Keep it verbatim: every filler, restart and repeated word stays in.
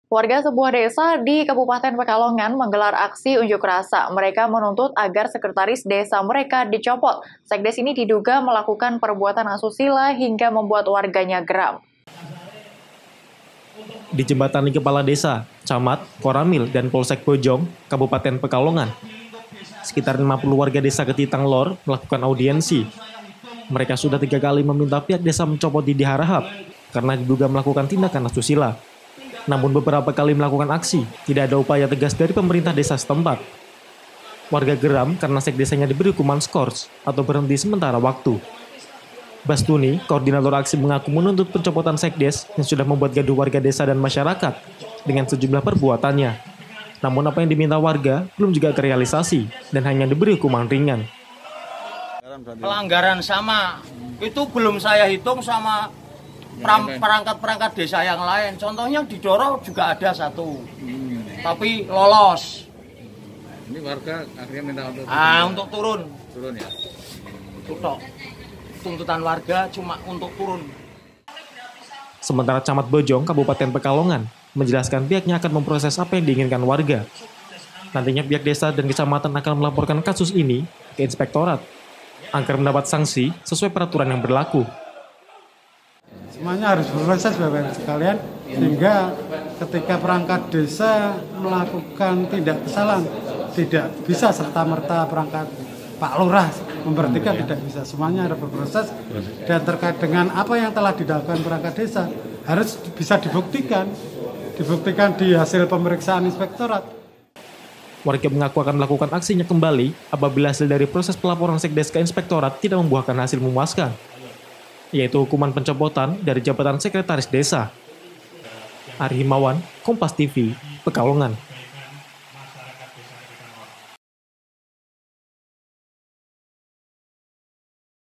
Warga sebuah desa di Kabupaten Pekalongan menggelar aksi unjuk rasa. Mereka menuntut agar sekretaris desa mereka dicopot. Sekdes ini diduga melakukan perbuatan asusila hingga membuat warganya geram. Di jembatani kepala desa, camat, koramil, dan polsek Bojong, Kabupaten Pekalongan, sekitar lima puluh warga desa Ketitang Lor melakukan audiensi. Mereka sudah tiga kali meminta pihak desa mencopot Didi Harahap karena diduga melakukan tindakan asusila. Namun beberapa kali melakukan aksi, tidak ada upaya tegas dari pemerintah desa setempat. Warga geram karena sekdesanya diberi hukuman skors atau berhenti sementara waktu. Bastuni, koordinator aksi, mengaku menuntut pencopotan sekdes yang sudah membuat gaduh warga desa dan masyarakat dengan sejumlah perbuatannya. Namun apa yang diminta warga belum juga terrealisasi dan hanya diberi hukuman ringan. Pelanggaran sama, itu belum saya hitung sama perangkat-perangkat desa yang lain. Contohnya di Doro juga ada satu, hmm. tapi lolos. Ini warga akhirnya minta untuk turun. Ah, untuk turun. Turun ya. Tutok. Tuntutan warga cuma untuk turun. Sementara Camat Bojong, Kabupaten Pekalongan, menjelaskan pihaknya akan memproses apa yang diinginkan warga. Nantinya pihak desa dan kecamatan akan melaporkan kasus ini ke inspektorat agar mendapat sanksi sesuai peraturan yang berlaku. Semuanya harus berproses Bapak-Ibu sekalian, sehingga ketika perangkat desa melakukan tindak kesalahan, tidak bisa serta-merta perangkat Pak Lurah memberhentikan, tidak bisa. Semuanya harus berproses, dan terkait dengan apa yang telah dilakukan perangkat desa harus bisa dibuktikan, dibuktikan di hasil pemeriksaan inspektorat. Warga mengaku akan melakukan aksinya kembali apabila hasil dari proses pelaporan sekdes ke inspektorat tidak membuahkan hasil memuaskan, yaitu hukuman pencopotan dari jabatan sekretaris desa. Ari Himawan, Kompas T V, Pekalongan.